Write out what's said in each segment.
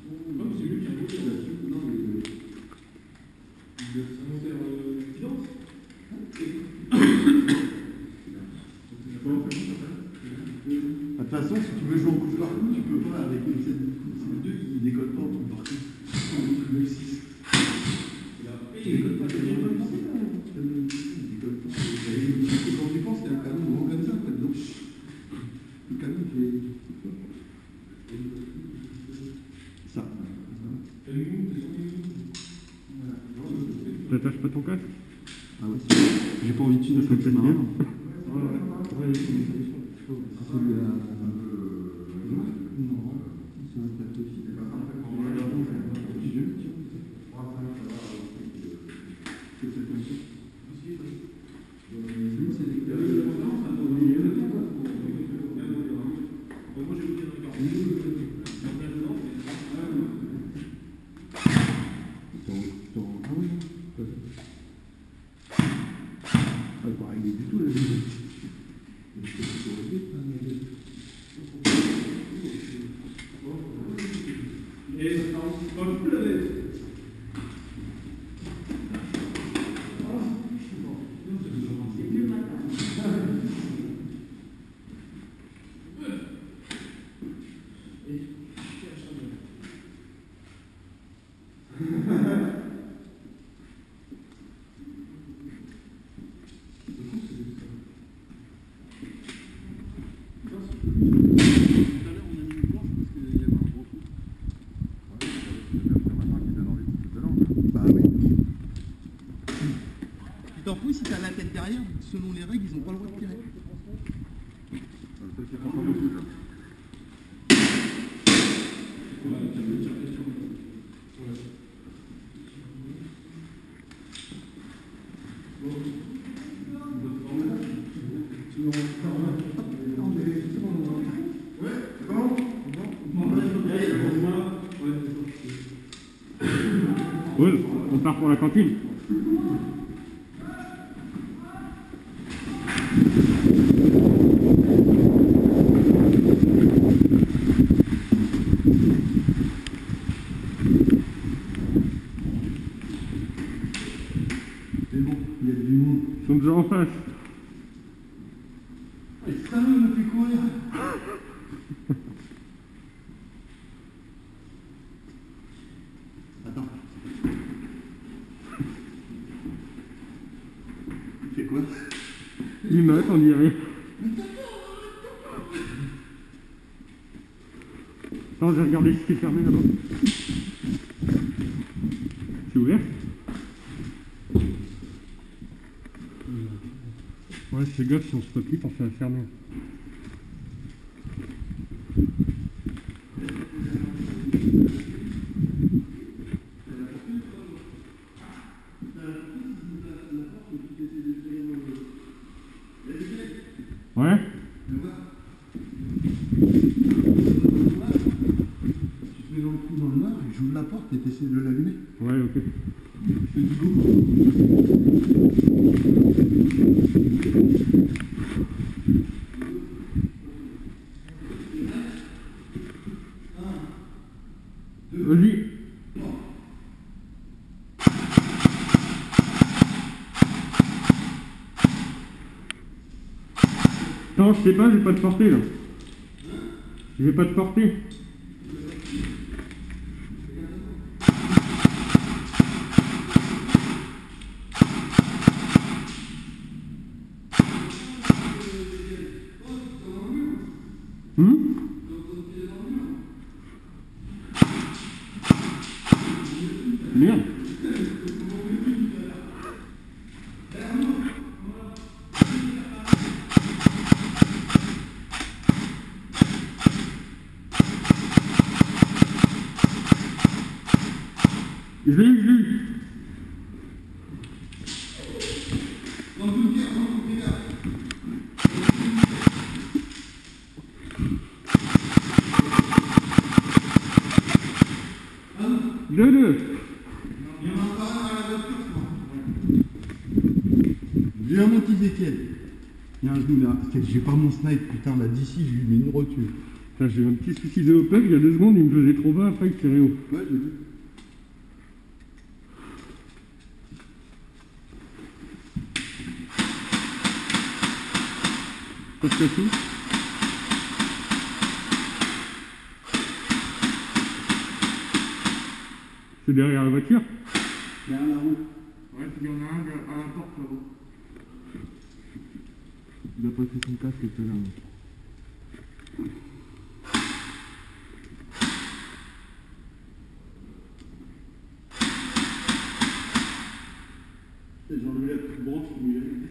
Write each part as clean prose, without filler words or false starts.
Non, c'est lui qui a voté là-dessus. Non, mais il veut faire silence. De toute façon, si tu veux jouer en couche partout, tu peux pas avec une 7 2 qui décolle pas en couche partout. Tu veux 6. Il décolle pas, il décolle pas. Il décolle pas. Quand tu penses qu'il y a un canon grand comme ça, donc le canon fait. Ça. T'attaches pas ton casque? Ah ouais, c'est vrai. J'ai pas envie de tuer, ça fait marrant. Ouais, Celui-là. Non, c'est un plateau aussi. Tu t'en fous si t'as la tête derrière, selon les règles, ils n'ont pas le droit de tirer. ouais, on part pour la cantine. Mais bon, il y a du monde. Ils sont déjà en face. Et ça me fait courir. Attends. Il fait quoi? Il mate, on dirait. Non, j'ai regardé si c'était fermé là-bas. C'est ouvert? Ouais, fais gaffe si on se peut plus, on fait la fermer. Ouais? Tu te mets dans le trou dans le noir, j'ouvre la porte et t'essaies de l'allumer. Ouais, ok. Je fais du go. Vas-y. Non, je sais pas, j'ai pas de portée là. J'ai pas de portée. Merde. Je l'ai eu. Deux. Viens mon petit Étienne. Il y a un genou là. J'ai pas mon snipe, putain, là d'ici, je lui mets une rotule. Putain, j'ai eu un petit souci de hop-up, il y a 2 secondes, il me faisait trop bas, après il tirait haut. Ouais, j'ai vu. Pas de cassou. C'est derrière la voiture. Derrière la roue. Ouais, il y en a un à la porte là-haut. Il a passé son casque tout à l'heure. J'ai enlevé la petite branche qui lui a mis.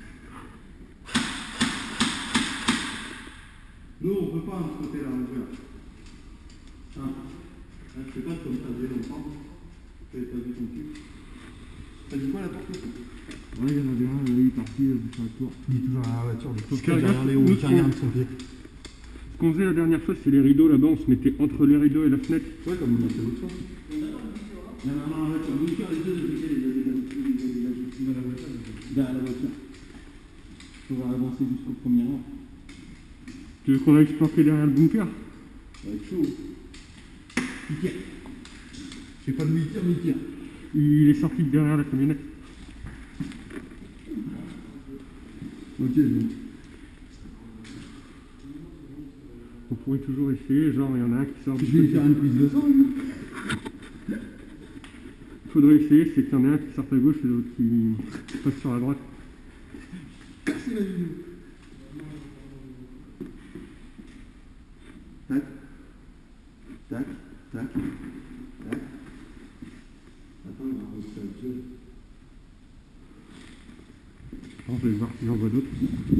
Nous, on peut pas se côté là, on peut. Ah. Je sais pas comme ça, j'ai longtemps. T'avais pas vu ton cul. T'as dit quoi la porte aussi? Ouais, il y en avait un, il est parti sur la tour. Il est toujours dans la voiture, le Sauf truc derrière les nous, hauts, qui regarde son pied. Ce qu'on faisait la dernière fois, c'est les rideaux là-bas, on se mettait entre les rideaux et la fenêtre. Ouais, comme on a fait l'autre fois. Il y en a un dans la voiture. Les deux, dans la voiture. Derrière la voiture. On va avancer jusqu'au premier rang. Tu veux qu'on aille se planquer derrière le bunker? Ça va être chaud. Il tire. Je sais pas d'où il tire, mais il tire. Il est sorti de derrière la camionnette. Ok, donc. On pourrait toujours essayer, genre il y en a un qui sort du Je vais lui côté. faire une prise de sang, lui. Faudrait essayer, c'est qu'il y en a un qui sort à gauche et l'autre qui passe sur la droite. Casser la vidéo. Tac. Tac. Tac. Tac. Attends, il va remonter le jeu. Attends, je vais voir si j'en vois d'autres.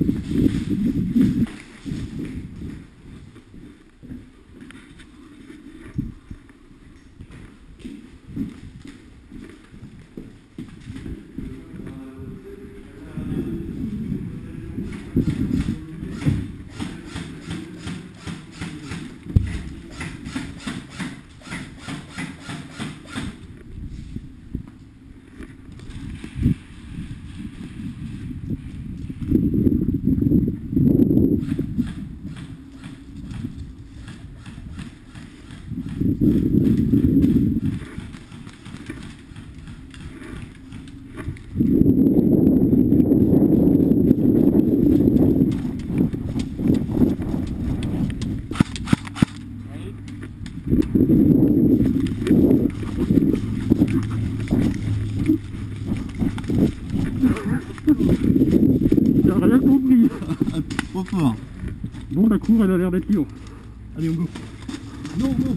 J'ai rien compris. Trop fort. Bon, la cour, elle a l'air d'être libre. Allez, on go. Non, non.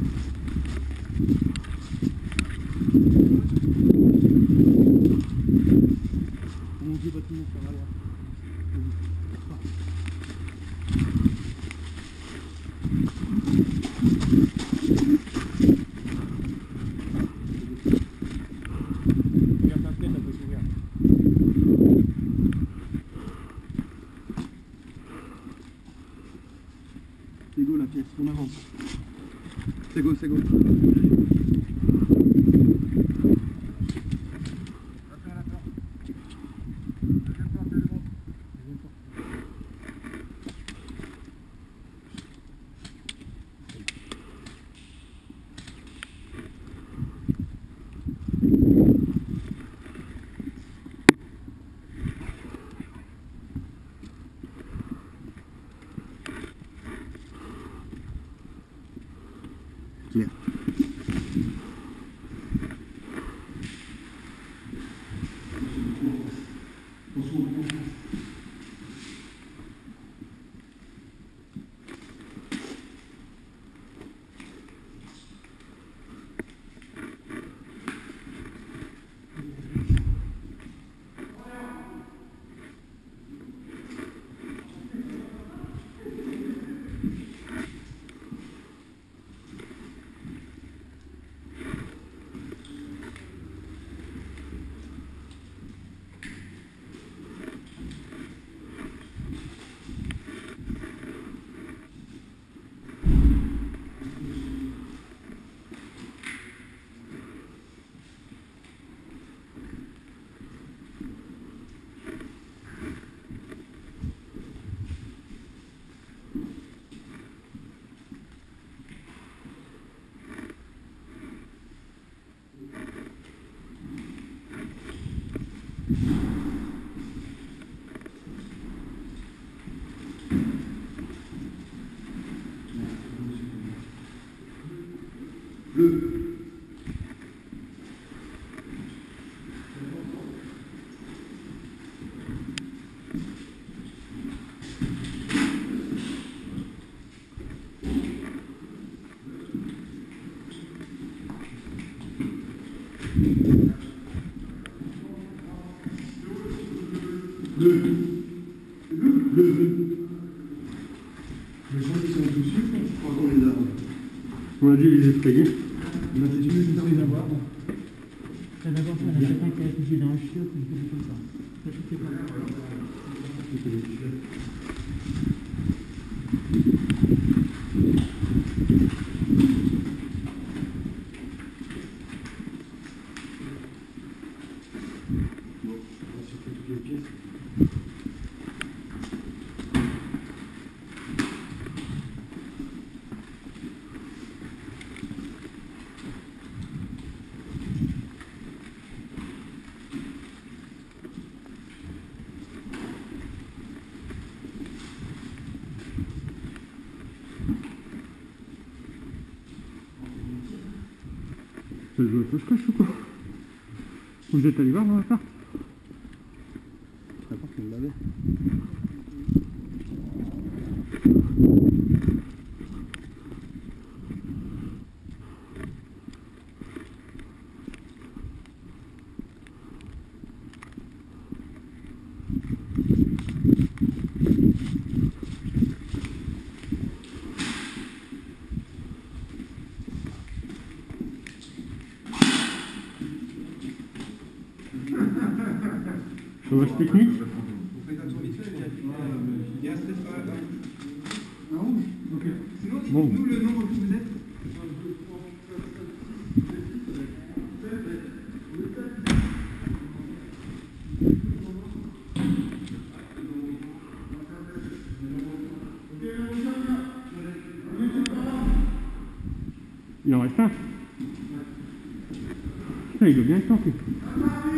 On monte les bâtiments par la droite. Regarde ta fenêtre, elle peut s'ouvrir. C'est go la pièce, on avance. C'est go, c'est go. Claire. Bleu. Bleu. Bleu. Les gens qui sont dessus, je crois qu'on les a. On a dû les effrayer. On a déjà eu les avoir. Ça va voir faire quelqu'un qui a étudié dans un chiot, puis je fais comme ça. Ça fait pas mal. Ça joue à cache-cache ou quoi? Vous êtes allé voir dans l'appart? L'appart, on l'avait. Chômage technique? Vous faites un tour vite fait, il y a un stress par là. Non? Ok. Sinon, Bon. dites-nous le nombre que vous êtes. Il en reste un. Putain, il doit bien être temps.